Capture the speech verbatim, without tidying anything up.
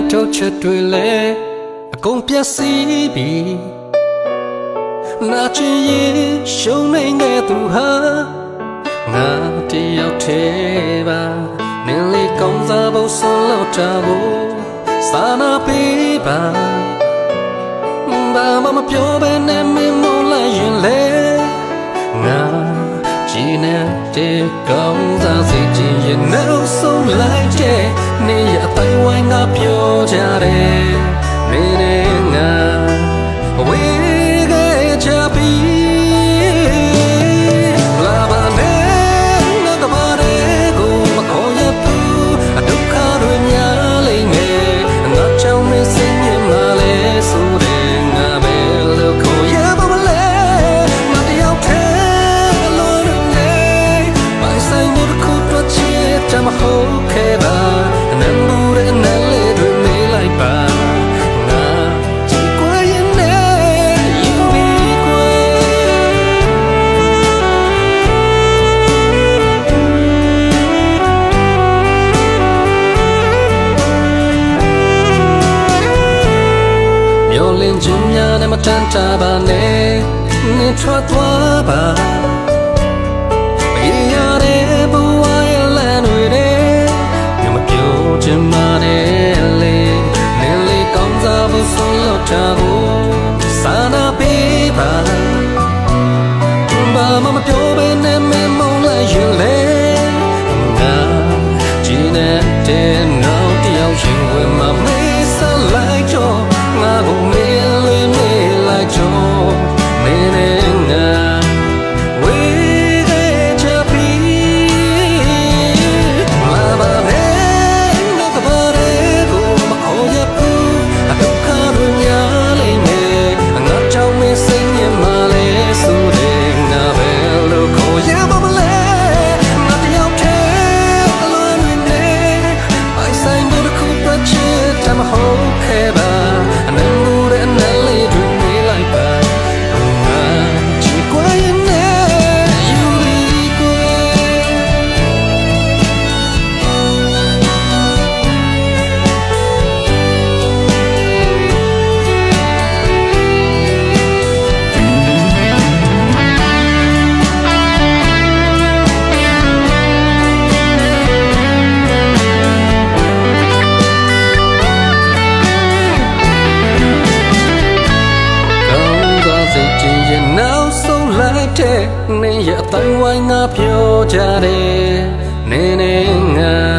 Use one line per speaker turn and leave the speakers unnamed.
ထုတ်ချက်တွေလဲအကုန်ပြည့်စည်ပြီနာချင်ရင်ရှုံးနေခဲ့သူဟာငါတယောက်တည်းပါနင်းလေးကောင်းစားဖို့ဆုံးလို့တာကိုစာနာပေးပါဘာမှမပြောဘဲနဲ့မင်းမလိုက်ရင်လေငါကြည်နေတဲ့ကောင်းစားစိတ်ကြီးရဲ့နောက်ဆုံးလိုက်တဲ့နေရအတိုင်းဝိုင်းကပြောကြတယ်နေနေငါဝေးခဲ့ချပြီးလာပါနဲ့ငါကပါတဲ့ကိုမခေါ်ရဘူးအဒုက္ခတွေများလိမ့်မယ်ငါချောင်းနဲ့စိတ်ညစ်မှလဲဆိုတယ်ငါပဲလို့ခေါ်ရပါမလဲမတယောက်တည်းအလိုနဲ့ပိုင်ဆိုင်မှုတစ်ခုတော့ချစ်ချမဟုတ်ခဲ့ပါနမ်းမှုရဲ့နဲ့လေးတွေမေးလိုက်ပါလင်းချင်များနဲ့မတန်တာပါနဲ့နေထွက်သွားပါမရတဲ့ဘဝရဲ့လမ်းတွေနဲ့ငါမပြောချင်ပါနဲ့လေနေလေးကောင်းစားဖို့ဆုံးလို့တာကိုစာနာပေးပါဘာမှမပြောဘဲနဲ့မင်းမလိုက်ရင်လေငါကြည်နေတဲ့နောက်တယောက်ရင်ဝင်မှာမေးစလိုက်တော့ငါကိုမေးလို့မေးလိုက်တော့မင်းနဲ့ငါဝေးခဲ့ချပြီးလာပါနဲ့ငါကပါတဲ့ကိုမခေါ်ရဘူးအဒုက္ခတွေများလိမ့်မယ်ငါကြောင့်မင်းစိတ်ညစ်မှလဲဆိုတဲ့ငါပဲလို့ခေါ်ရပါမလဲငါတယောက်တည်းအလိုတွေနဲ့အိုင်ဆိုင်မှုတစ်ခုပဲချစ်ချမဟုတ်ခဲ့ပါနေရအတိုင်းဝိုင်းငါပြောကြတယ်နေနေငါ